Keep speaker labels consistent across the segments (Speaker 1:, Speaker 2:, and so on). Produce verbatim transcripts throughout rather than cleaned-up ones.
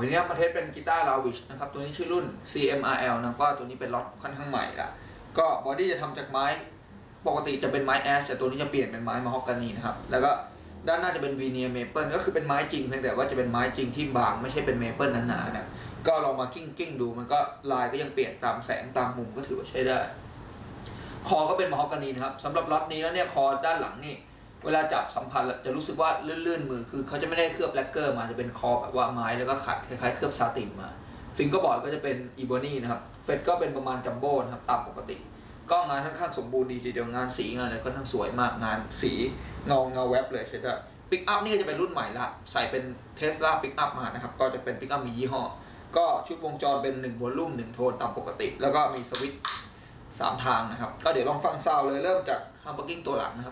Speaker 1: นี้มาเทสเป็นกีตาร์ลาวิชนะครับตัวนี้ชื่อรุ่น ซี เอ็ม อาร์ แอล นะก็ตัวนี้เป็นล็อตค่อนข้างใหม่ละก็บอดี้จะทำจากไม้ปกติจะเป็นไม้แอชแต่ตัวนี้จะเปลี่ยนเป็นไม้มะฮอกกานีนะครับแล้วก็ด้านหน้าจะเป็นวีเนียร์เมเปิลก็คือเป็นไม้จริงเพียงแต่ว่าจะเป็นไม้จริงที่บางไม่ใช่เป็นเมเปิลหนาๆนะก็ลองมากิ้งกิ้งดูมันก็ลายก็ยังเปลี่ยนตามแสงตามมุมก็ถือว่าใช้ได้คอก็เป็นมะฮอกกานีนะครับสำหรับล็อตนี้แล้วเนี่ยคอด้านหลังนี่เวลาจับสัมผัสจะรู้สึกว่าลื่นๆมือคือเขาจะไม่ได้เคลือบแลกเกอร์มาจะเป็นคอแบบว่าไม้แล้วก็ขัดคล้ายๆเคลือบซาตินมาฟิงเกอร์บอร์ดก็จะเป็นอีโบนีนะครับเฟดก็เป็นประมาณจัมโบ้นะครับตามปกติก็งานค่อนข้างสมบูรณ์ดีทีเดียวงานสีงานอะไรค่อนข้างสวยมากงานสีเงาเงาแวบเลยใช่ไหมปิกอัพนี่ก็จะเป็นรุ่นใหม่ละใส่เป็นเทสลาปิกอัพมานะครับก็จะเป็นปิกอัพมียี่ห้อก็ชุดวงจรเป็นหนึ่งวอลลุ่มหนึ่งโทนตามปกติแล้วก็มีสวิตช์สามทางนะครับก็เดี๋ยวลองฟังซาวด์เลยเริ่มจากฮัมเบอร์กิ้งตัวหลังนะครับ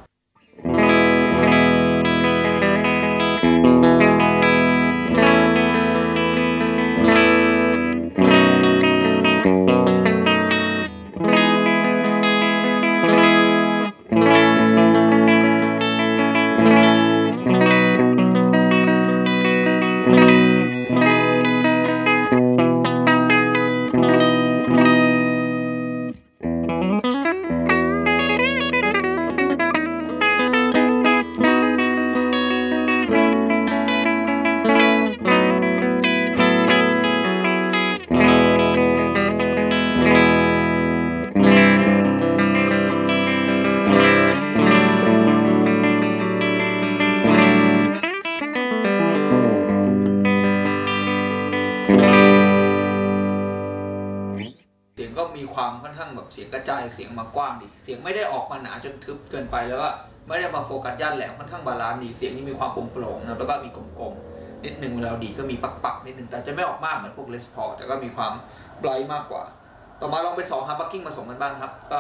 Speaker 1: เสียงก็มีความค่อนข้างแบบเสียงกระจายเสียงมากว้างดีเสียงไม่ได้ออกมาหนาจนทึบเกินไปแล้วว่าไม่ได้มาโฟกัสย่านแหลมค่อนข้างบาลานซ์ดีเสียงนี้มีความโปร่งๆนะแล้วก็มีกลมๆนิดนึงเวลาดีก็มีปักๆนิดนึงแต่จะไม่ออกมากเหมือนพวกเลสพอลแต่ก็มีความไบรท์มากกว่าต่อมาลองไปสองฮัมเบอร์กิ้งผสมกันบ้างครับก็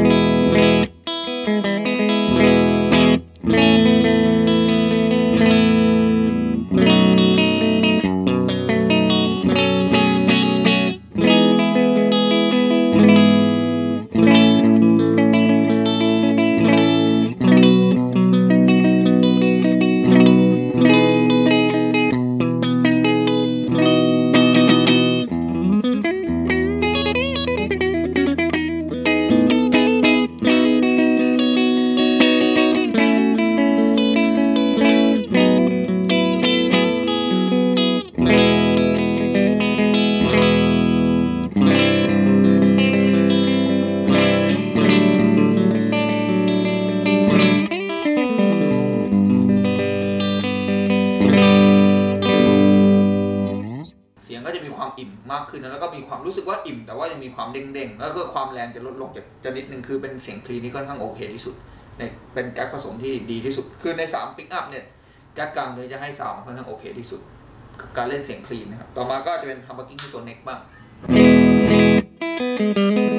Speaker 1: ก็จะมีความอิ่มมากขึ้นนะแล้วก็มีความรู้สึกว่าอิ่มแต่ว่ายังมีความเด้งๆแล้วก็ความแรงจะลดลงจากจะนิดนึงคือเป็นเสียงคลีนที่ค่อนข้างโอเคที่สุดเป็นแก๊กผสมที่ดีที่สุดคือในสามปิกอัพเนี่ยแก๊กกลางเลยจะให้ซาวด์ค่อนข้างโอเคที่สุดกับการเล่นเสียงคลีนนะครับต่อมาก็จะเป็นฮัมเบอร์กิ้งที่ตัวเน็กบ้าง